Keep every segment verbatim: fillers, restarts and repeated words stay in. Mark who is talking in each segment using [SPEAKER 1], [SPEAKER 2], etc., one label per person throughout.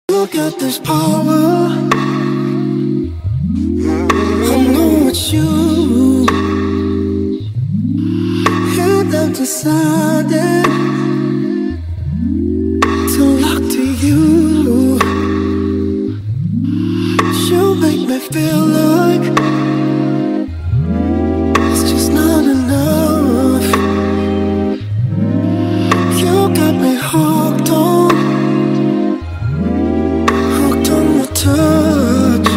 [SPEAKER 1] You got this power. I know it's you. You have decided to lock to you. You make me feel like it's just not enough. You got me hooked on, hooked on your touch.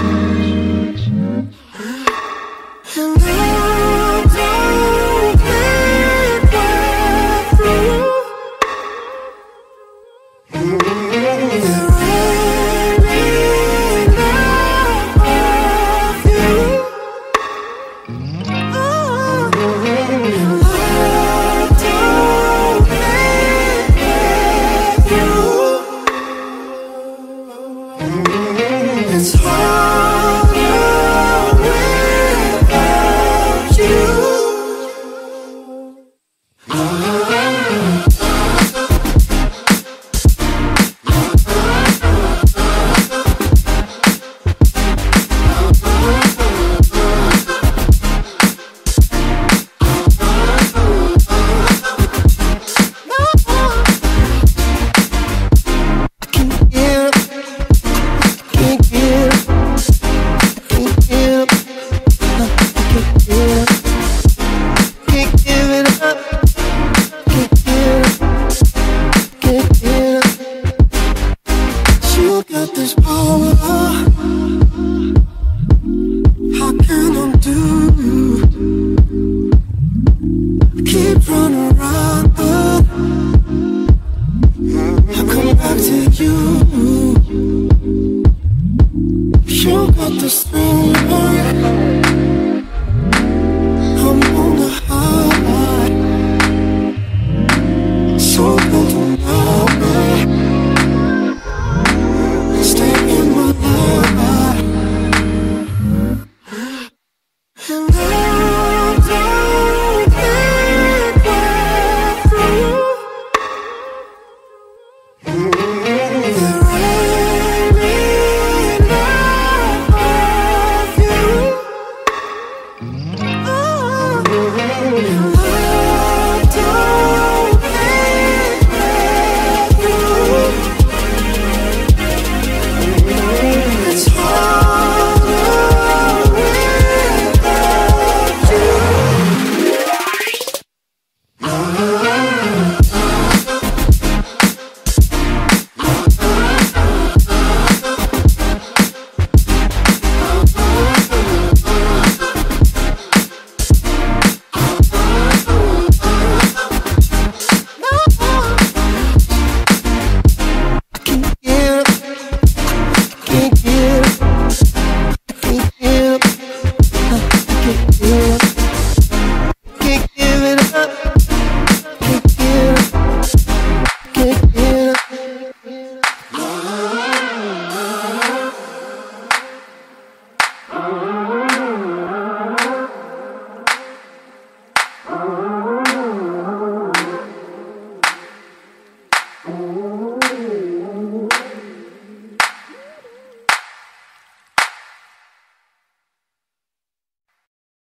[SPEAKER 1] And I don't think we're through. There ain't enough of you. Oh, and I don't think we're through. It's harder without you. You got this power. How can I do? Keep running around, but I come back to you. You got this thing. I'm on the high, so built on my stay in my life. And I don't think we're through. There ain't enough of you. Oh, and I don't think we're through. It's harder without you. Oh